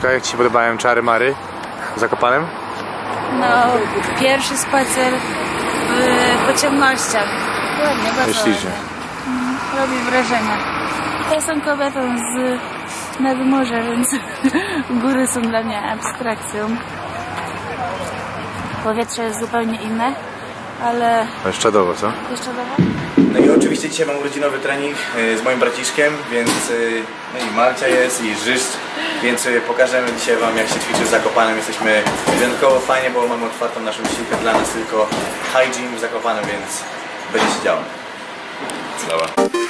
Agnieszka, jak Ci się podobają czary mary w Zakopanem? No, pierwszy spacer po ciemnościach. Ładnie, bardzo Myślisz, ładnie. Robi wrażenie. Ja jestem kobietą z nadmorza, więc góry są dla mnie abstrakcją. Powietrze jest zupełnie inne, ale... Szczadowo, co? Jeszcze dowo? No i oczywiście dzisiaj mam urodzinowy trening z moim braciszkiem, więc no i Marcia jest, i Żyszcz, więc pokażemy dzisiaj Wam, jak się ćwiczy w Zakopanem. Jesteśmy wyjątkowo fajnie, bo mamy otwartą naszą siłkę, dla nas tylko high gym w Zakopanem, więc będzie się działo. Dobra.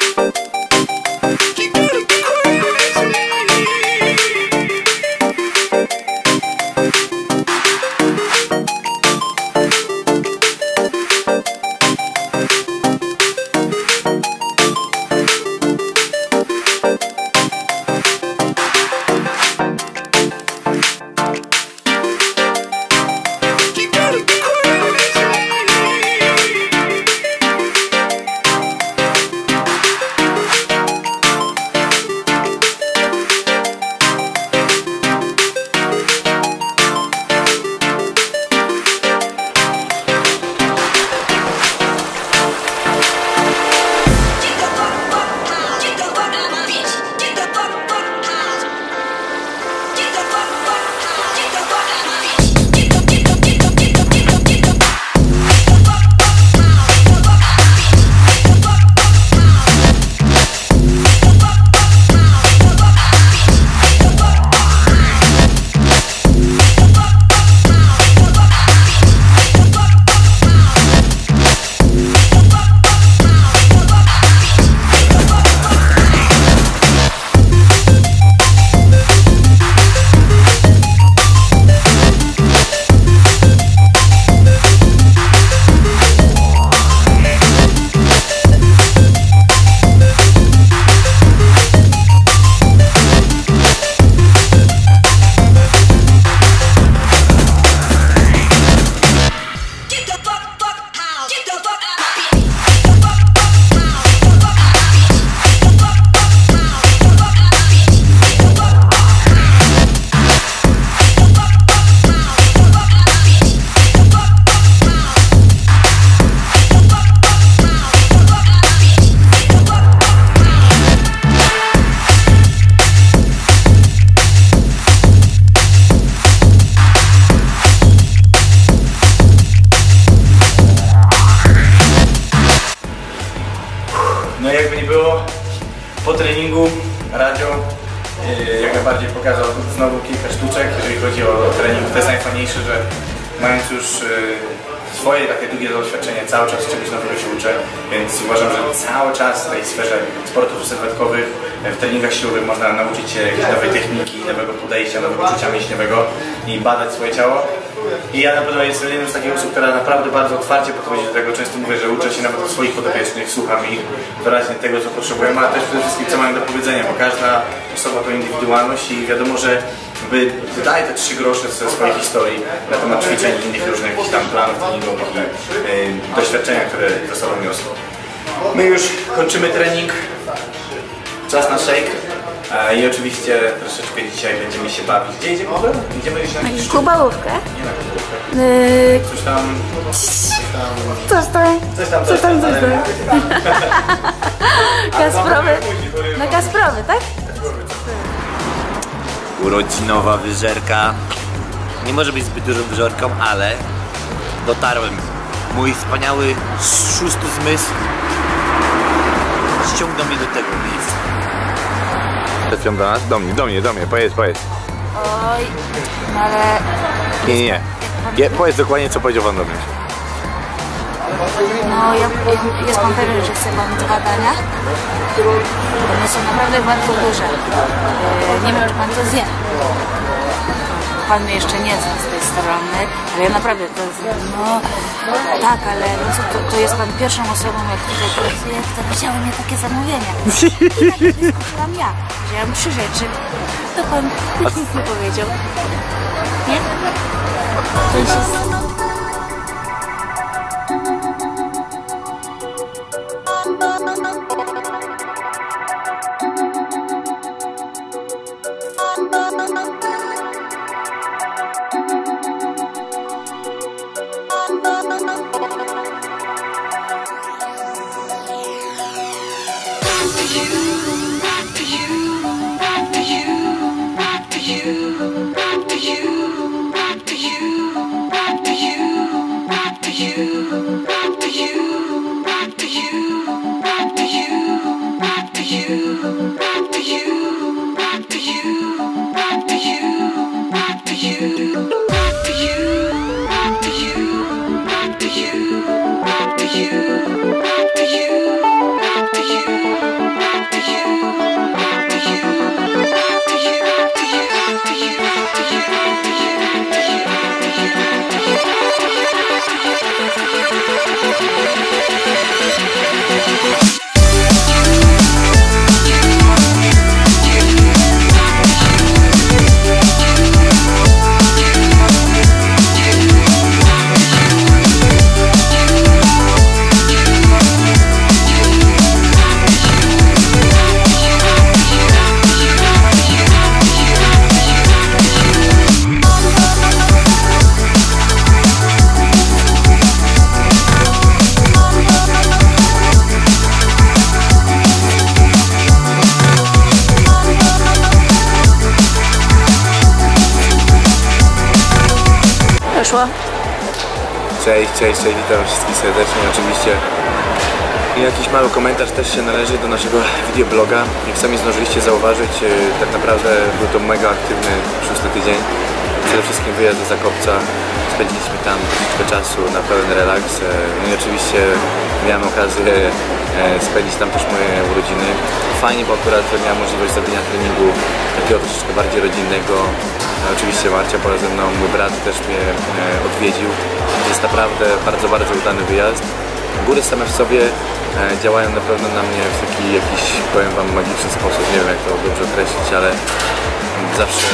No jakby nie było, po treningu radio jak najbardziej pokazał znowu kilka sztuczek, jeżeli chodzi o trening. To jest najfajniejsze, że mając już swoje takie długie doświadczenie, cały czas czegoś nowego się uczę, więc uważam, że cały czas w tej sferze sportów sylwetkowych, w treningach siłowych można nauczyć się jakiejś nowej techniki, nowego podejścia, nowego czucia mięśniowego i badać swoje ciało. I ja na pewno jestem jednym z takich osób, która naprawdę bardzo otwarcie podchodzi do tego. Często mówię, że uczę się nawet od swoich podopiecznych, słucham ich wyraźnie tego, co potrzebują, ale też przede wszystkim co mają do powiedzenia, bo każda osoba to indywidualność i wiadomo, że wydaje te 3 grosze ze swojej historii na temat ćwiczeń i innych różnych jakichś tam planów treningowych i doświadczenia, które ze sobą niosą. My już kończymy trening, czas na shake. I oczywiście troszeczkę dzisiaj będziemy się bawić. Gdzie idziemy? Idziemy gdzieś na jakiś Kubałówkę? Nie na kubałówkę. Coś tam. Kasprowy. Na Kasprowy, tak? Urodzinowa wyżerka. Nie może być zbyt dużą wyżerką, ale dotarłem. Mój wspaniały 6. zmysł ściągnął mnie do tego miejsca. Trafią do nas? Do mnie, powiedz. Oj, no ale... Nie. Powiedz dokładnie, co powiedział Wam do mnie. No, jest pan pewien, że chce pan 2 dania? One są naprawdę bardzo duże. Nie wiem, czy pan to zje. Pan mnie jeszcze nie zna z tej strony, ale ja naprawdę to... No, tak, ale no, to jest pan pierwszą osobą, jak tutaj pracuję, która wzięła mnie takie zamówienia. I tak wyskupiłam ja. Wzięłam 3 rzeczy. To pan nic nie powiedział. Nie? To jest... Cześć, witam wszystkich serdecznie. Oczywiście jakiś mały komentarz też się należy do naszego videobloga. Jak sami zdążyliście zauważyć, tak naprawdę był to mega aktywny 6. tydzień. Przede wszystkim wyjazd do Zakopca. Spędziliśmy tam troszeczkę czasu na pełen relaks. No i oczywiście miałem okazję spędzić tam też moje urodziny. Fajnie, bo akurat miałem możliwość zrobienia treningu takiego troszeczkę bardziej rodzinnego. Oczywiście Marcia była ze mną, mój brat też mnie odwiedził. Jest naprawdę bardzo udany wyjazd. Góry same w sobie działają na pewno na mnie w taki jakiś, powiem wam, magiczny sposób. Nie wiem, jak to dobrze określić, ale zawsze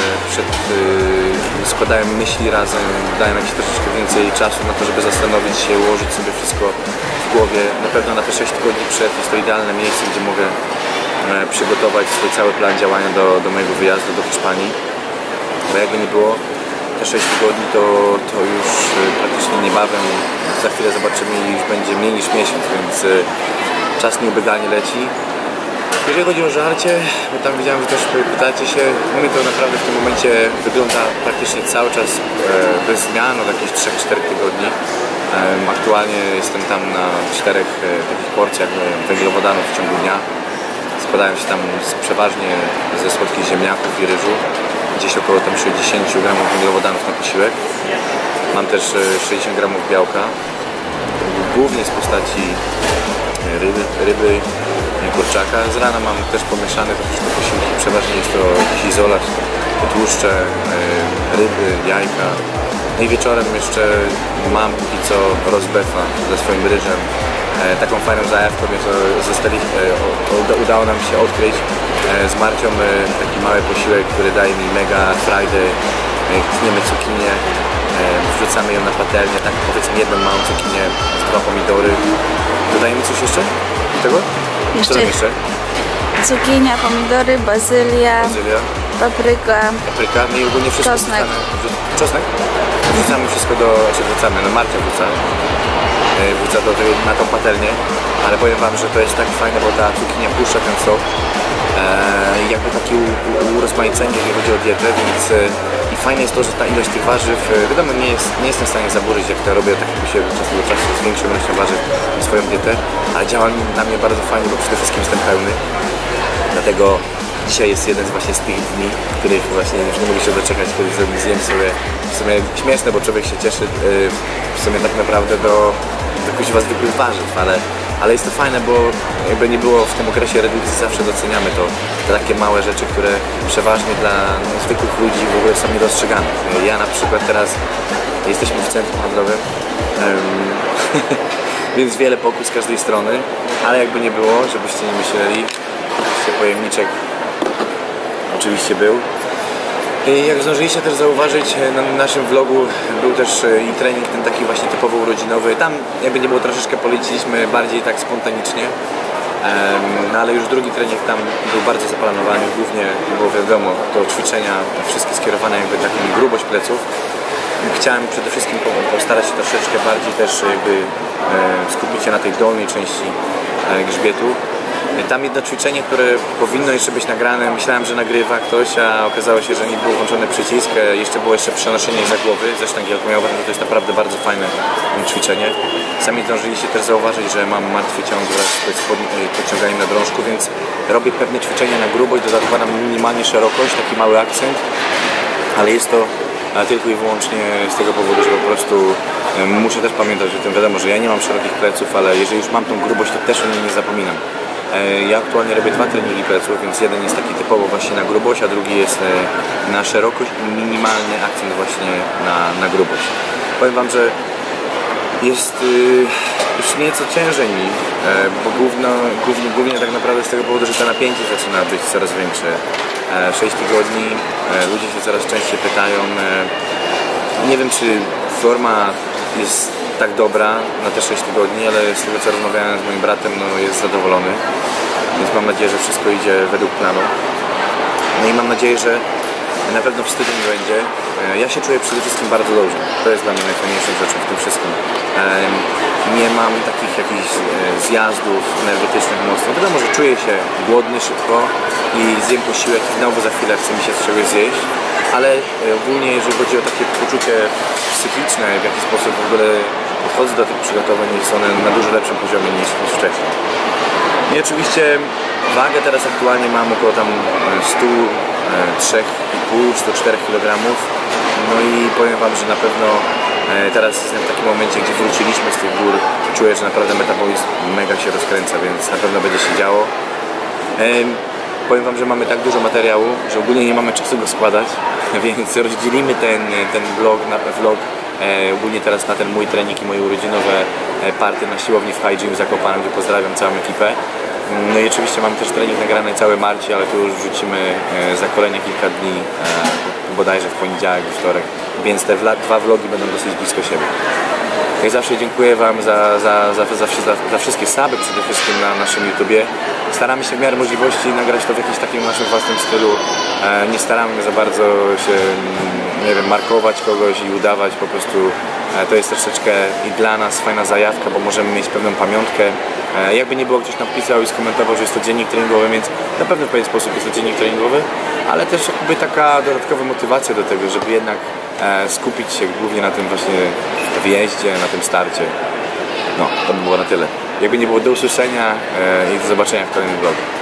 składałem myśli razem, dałem jakieś troszeczkę więcej czasu na to, żeby zastanowić się, ułożyć sobie wszystko w głowie. Na pewno na te 6 tygodni przed jest to idealne miejsce, gdzie mogę przygotować swój cały plan działania do mojego wyjazdu do Hiszpanii. Bo jakby nie było, te 6 tygodni to już praktycznie niebawem, za chwilę zobaczymy, już będzie mniej niż miesiąc, więc czas nieubiegalnie leci. Jeżeli chodzi o żarcie, bo tam widziałem, że też pytacie się, u mnie to naprawdę w tym momencie wygląda praktycznie cały czas bez zmian od jakichś 3-4 tygodni. Aktualnie jestem tam na 4 takich porcjach węglowodanów w ciągu dnia. Składają się tam przeważnie ze słodkich ziemniaków i ryżu. Gdzieś około tam 60 gramów węglowodanów na posiłek. Mam też 60 gramów białka, głównie z postaci ryby, kurczaka. Z rana mam też pomieszane troszeczkę posiłki, przeważnie jest to jakiś izolat, tłuszcze, ryby, jajka. No i wieczorem jeszcze mam póki co rozbefa ze swoim ryżem. Taką fajną zajawką jest, udało nam się odkryć z Marcią taki mały posiłek, który daje mi mega frajdę. Tniemy cukinię, wrzucamy ją na patelnię, tak powiedzmy jedną małą cukinię, 2 pomidory. Dodajemy coś jeszcze do tego? Jeszcze? Cukinia, pomidory, bazylia, papryka, no i ogólnie wszystko czosnek. Czosnek? Wrzucamy wszystko no Marcia wrzuca na tą patelnię, ale powiem wam, że to jest tak fajne, bo ta cukinia puszcza ten sok. Jakby takie urozmaicenie, jeżeli chodzi o dietę, więc i fajne jest to, że ta ilość tych warzyw, wiadomo, nie jestem w stanie zaburzyć, jak to robię, tak jak się czas do czasu z większą ilością warzyw w swoją dietę, ale działa na mnie bardzo fajnie, bo przede wszystkim jestem pełny, dlatego dzisiaj jest jeden właśnie z tych dni, których właśnie już nie mogę się doczekać, kiedy zjem sobie, w sumie śmieszne, bo człowiek się cieszy w sumie tak naprawdę do kuźwa zwykłych warzyw, ale jest to fajne, bo jakby nie było w tym okresie redukcji, zawsze doceniamy to, te takie małe rzeczy, które przeważnie dla zwykłych ludzi w ogóle są niedostrzegane. Ja na przykład teraz jesteśmy w centrum handlowym, więc wiele pokus z każdej strony, ale jakby nie było, żebyście nie myśleli, pojemniczek oczywiście był. I jak zdążyliście też zauważyć, na naszym vlogu był też i trening ten taki właśnie typowo urodzinowy. Tam jakby nie było, troszeczkę poleciliśmy bardziej tak spontanicznie, no ale już drugi trening tam był bardzo zaplanowany, głównie było wiadomo, to ćwiczenia wszystkie skierowane jakby taką grubość pleców. Chciałem przede wszystkim postarać się troszeczkę bardziej też jakby skupić się na tej dolnej części grzbietu. Tam jedno ćwiczenie, które powinno jeszcze być nagrane, myślałem, że nagrywa ktoś, a okazało się, że nie był włączony przycisk. Jeszcze było przenoszenie za głowy ze sztangielką. Ja uważam, że to jest naprawdę bardzo fajne ćwiczenie. Sami zdążyliście też zauważyć, że mam martwy ciąg wraz z podciąganiem na drążku, więc robię pewne ćwiczenia na grubość, dokładam minimalnie szerokość, taki mały akcent, ale jest to tylko i wyłącznie z tego powodu, że po prostu muszę też pamiętać o tym. Wiadomo, że ja nie mam szerokich pleców, ale jeżeli już mam tą grubość, to też o niej nie zapominam. Ja aktualnie robię 2 treningi pleców, więc jeden jest taki typowo właśnie na grubość, a drugi jest na szerokość i minimalny akcent właśnie na grubość. Powiem Wam, że jest już nieco ciężej mi, bo głównie tak naprawdę z tego powodu, że to napięcie zaczyna być coraz większe. 6 tygodni, ludzie się coraz częściej pytają, nie wiem, czy forma jest tak dobra na te 6 tygodni, ale z tego, co rozmawiałem z moim bratem, no jest zadowolony, więc mam nadzieję, że wszystko idzie według planu. No i mam nadzieję, że na pewno wstydu nie będzie. Ja się czuję przede wszystkim bardzo dobrze. To jest dla mnie najfajniejszą rzeczą w tym wszystkim. Nie mam takich jakichś zjazdów energetycznych mocno. Wiadomo, że czuję się głodny szybko i zjem posiłek i znowu za chwilę chce mi się czegoś zjeść, ale ogólnie jeżeli chodzi o takie poczucie psychiczne, w jaki sposób w ogóle podchodzę do tych przygotowań, jest one na dużo lepszym poziomie niż wcześniej. I oczywiście wagę teraz aktualnie mam około tam 103,5 czy do 4 kg. No i powiem Wam, że na pewno teraz jestem w takim momencie, gdzie wróciliśmy z tych gór. Czuję, że naprawdę metabolizm mega się rozkręca, więc na pewno będzie się działo. Powiem Wam, że mamy tak dużo materiału, że ogólnie nie mamy czasu go składać, więc rozdzielimy ten vlog ogólnie teraz na ten mój trening i moje urodzinowe party na siłowni w High Gym w Zakopanem, gdzie pozdrawiam całą ekipę. No i oczywiście mam też trening nagrany cały Marci, ale tu już wrzucimy za kolejne kilka dni, bodajże w poniedziałek, w wtorek, więc te 2 vlogi będą dosyć blisko siebie. Jak zawsze dziękuję Wam za wszystkie suby przede wszystkim na naszym YouTubie. Staramy się w miarę możliwości nagrać to w jakimś takim naszym własnym stylu. Nie staramy za bardzo się, nie wiem, markować kogoś i udawać, po prostu to jest troszeczkę i dla nas fajna zajawka, bo możemy mieć pewną pamiątkę. Jakby nie było, ktoś napisał i skomentował, że jest to dziennik treningowy, więc na pewno w pewien sposób jest to dziennik treningowy, ale też jakby taka dodatkowa motywacja do tego, żeby jednak skupić się głównie na tym właśnie wyjeździe, na tym starcie. No, to by było na tyle. Jakby nie było, do usłyszenia i do zobaczenia w kolejnym vlogu.